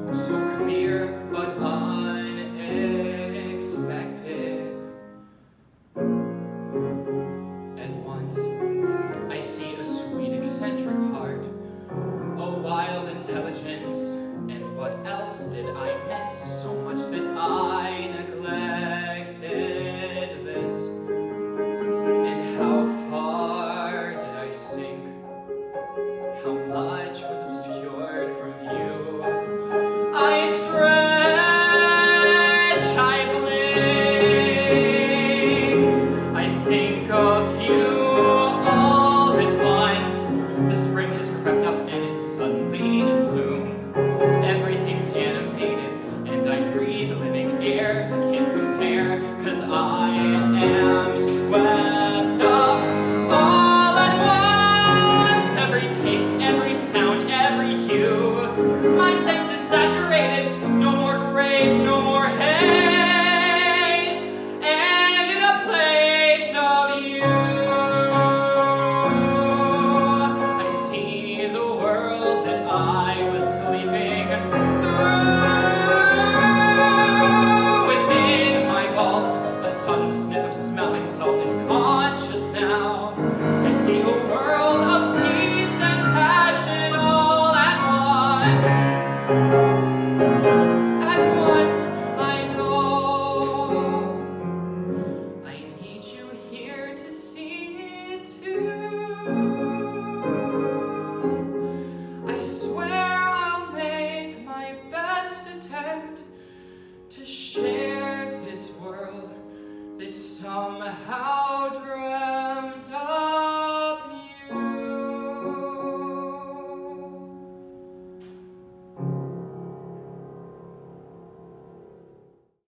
so clear but unexpected. At once, I see a sweet eccentric heart, a wild intelligence, and what else did I miss so much that I neglected this? And how far did I sink? How much was obscured from view? I stretch, I blink, I think of you all at once. The spring has crept up and it's suddenly in bloom. Everything's animated and I breathe living air I can't compare, 'cause I am swept up all at once. Every taste, every sound, every hue, my senses